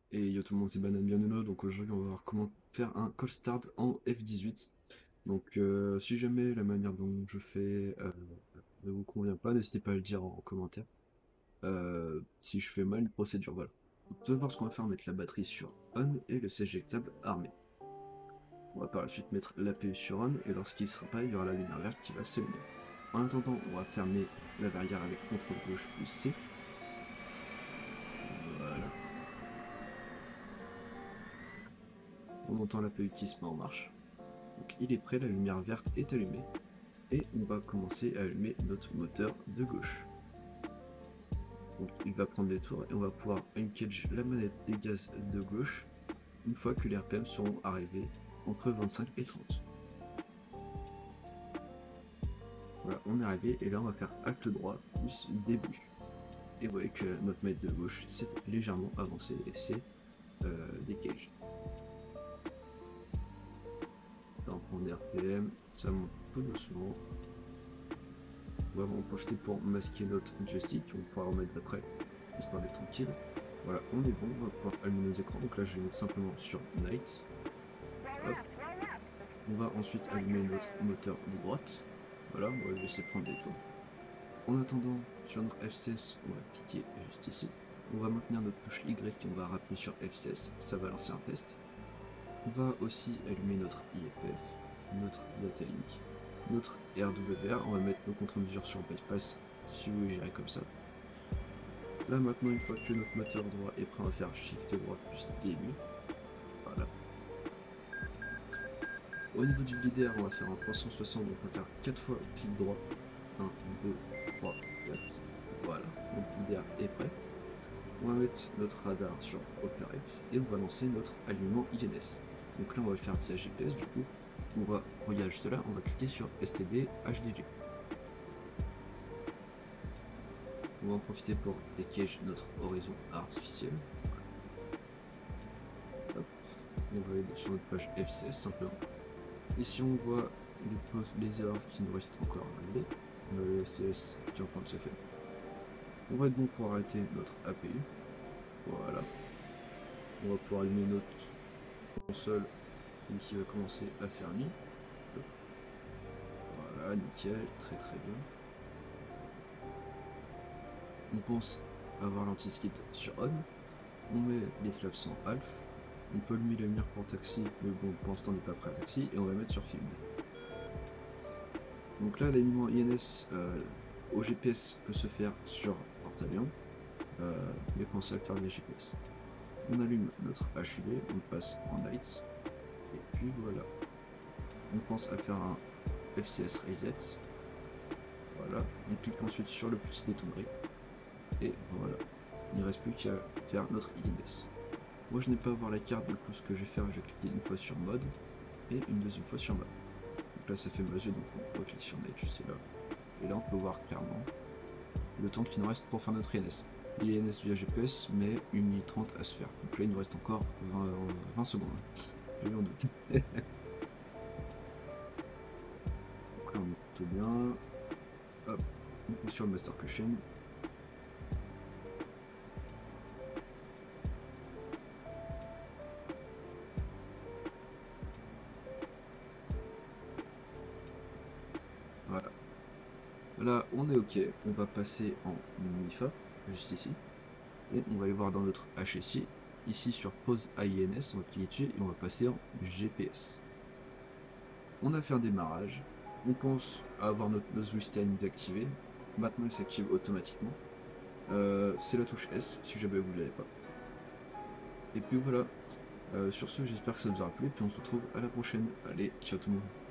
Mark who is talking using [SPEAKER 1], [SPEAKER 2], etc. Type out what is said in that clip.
[SPEAKER 1] Et yo tout le monde, c'est Banane Bienvenue. Donc aujourd'hui, on va voir comment faire un call start en F18. Donc si jamais la manière dont je fais ne vous convient pas, n'hésitez pas à le dire en commentaire. Si je fais mal une procédure, voilà. Donc, tout d'abord, ce qu'on va faire, on va mettre la batterie sur on et le siège éjectable armé. On va par la suite mettre l'APU sur on et lorsqu'il sera pas, il y aura la lumière verte qui va s'allumer. En attendant, on va fermer la barrière avec CTRL gauche plus C. Voilà. En montant l'APU qui se met en marche. Donc il est prêt, la lumière verte est allumée. Et on va commencer à allumer notre moteur de gauche. Donc il va prendre des tours et on va pouvoir engage la manette des gaz de gauche une fois que les RPM seront arrivés entre 25 et 30. Voilà, on est arrivé et là on va faire Alt droit plus début. Et vous voyez que notre manette de gauche s'est légèrement avancée et c'est des cages. Là on prend des RPM, ça monte tout doucement. On va en profiter pour masquer notre joystick, on pourra remettre d'après, histoire d'être tranquille. Voilà, on est bon, on va pouvoir allumer nos écrans. Donc là, je vais mettre simplement sur Night. Hop. On va ensuite allumer notre moteur de droite. Voilà, on va laisser prendre des tours. En attendant, sur notre F16, on va cliquer juste ici. On va maintenir notre touche Y et on va rappuyer sur F16. Ça va lancer un test. On va aussi allumer notre IFF, notre data link, notre RWR. On va mettre nos contre-mesures sur bypass si vous voulez gérer comme ça. Là maintenant, une fois que notre moteur droit est prêt, on va faire Shift droit plus début. Voilà. Au niveau du LIDAR, on va faire un 360, donc on va faire 4 fois clic droit. 1, 2, 3, 4. Voilà, donc LIDAR est prêt. On va mettre notre radar sur Operate et on va lancer notre alignement INS. Donc là, on va le faire via GPS, du coup, on va, regarde juste là, on va cliquer sur STD HDG. On va en profiter pour décager notre horizon artificiel. Hop. On va aller sur notre page F16 simplement. Ici on voit les erreurs qui nous restent encore à régler. On a le CS qui est en train de se faire. On va être bon pour arrêter notre APU. Voilà. On va pouvoir allumer notre console qui va commencer à faire nuit. Voilà, nickel, très très bien. On pense avoir l'anti-skid sur on. On met les flaps en half. On peut allumer la lumière pour taxi, mais bon, pour l'instant on n'est pas prêt à taxi, et on va mettre sur film. Donc là, l'alignement INS au GPS peut se faire sur porte-avions, mais pensez à le faire via GPS. On allume notre HUD, on passe en light, et puis voilà. On pense à faire un FCS reset. Voilà, on clique ensuite sur le petit détonnerie, et voilà. Il ne reste plus qu'à faire notre INS. Moi je n'ai pas à voir la carte, du coup ce que je vais faire, je vais cliquer une fois sur mode, et une deuxième fois sur mode. Donc là ça fait mesure, donc on reclique sur night, juste là. Et là on peut voir clairement le temps qu'il nous reste pour faire notre INS. L'INS via GPS, mais 1 minute 30 à se faire. Donc là il nous reste encore 20 secondes. J'ai eu en doute. Donc là on est plutôt bien. Hop, on pousse sur le master cushion. Voilà. Là on est ok, on va passer en MIFA, juste ici. Et on va aller voir dans notre HSI, ici sur pause INS, on va cliquer dessus et on va passer en GPS. On a fait un démarrage, on pense à avoir notre nose withstand activé. Maintenant il s'active automatiquement. C'est la touche S si jamais vous ne l'avez pas. Et puis voilà, sur ce j'espère que ça vous aura plu, puis on se retrouve à la prochaine. Allez, ciao tout le monde.